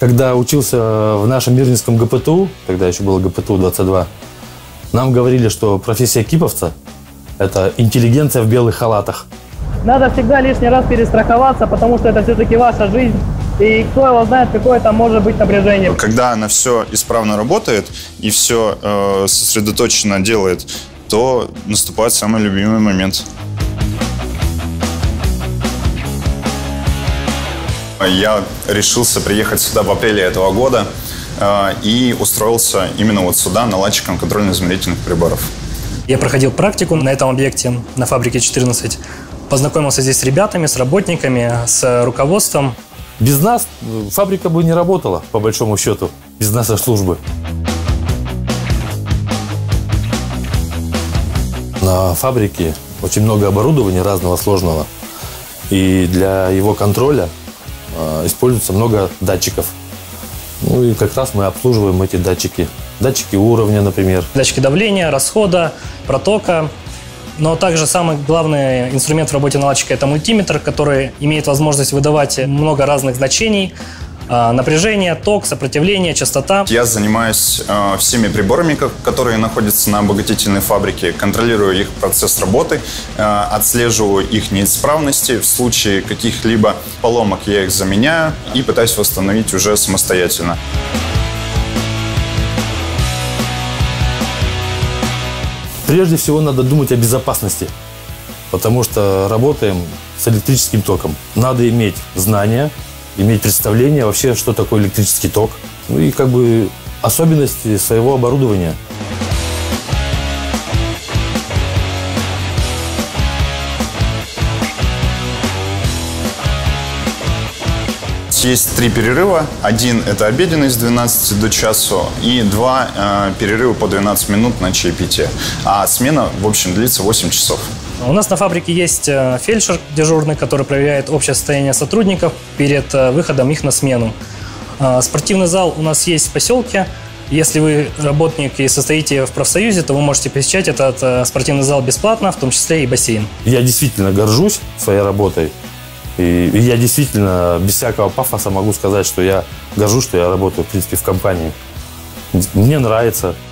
Когда учился в нашем Мирнинском ГПТУ, тогда еще было ГПТУ-22, нам говорили, что профессия киповца – это интеллигенция в белых халатах. Надо всегда лишний раз перестраховаться, потому что это все-таки ваша жизнь. И кто его знает, какое там может быть напряжение. Когда она все исправно работает и все сосредоточенно делает, то наступает самый любимый момент. Я решился приехать сюда в апреле этого года и устроился именно вот сюда наладчиком контрольно-измерительных приборов. Я проходил практику на этом объекте, на фабрике 14. Познакомился здесь с ребятами, с работниками, с руководством. Без нас фабрика бы не работала, по большому счету, без нашей службы. На фабрике очень много оборудования разного сложного. И для его контроля используется много датчиков. Ну и как раз мы обслуживаем эти датчики. Датчики уровня, например. Датчики давления, расхода, протока. Но также самый главный инструмент в работе наладчика – это мультиметр, который имеет возможность выдавать много разных значений. Напряжение, ток, сопротивление, частота. Я занимаюсь всеми приборами, которые находятся на обогатительной фабрике, контролирую их процесс работы, отслеживаю их неисправности. В случае каких-либо поломок я их заменяю и пытаюсь восстановить уже самостоятельно. Прежде всего надо думать о безопасности, потому что работаем с электрическим током. Надо иметь знания, иметь представление вообще, что такое электрический ток, ну и как бы особенности своего оборудования. Есть 3 перерыва. Один – это обеденный с 12 до часу, и 2 перерыва по 12 минут на чаепитие. А смена, в общем, длится 8 часов. У нас на фабрике есть фельдшер дежурный, который проверяет общее состояние сотрудников перед выходом их на смену. Спортивный зал у нас есть в поселке. Если вы работник и состоите в профсоюзе, то вы можете посещать этот спортивный зал бесплатно, в том числе и бассейн. Я действительно горжусь своей работой. И я действительно без всякого пафоса могу сказать, что я горжусь, что я работаю, в принципе, в компании. Мне нравится.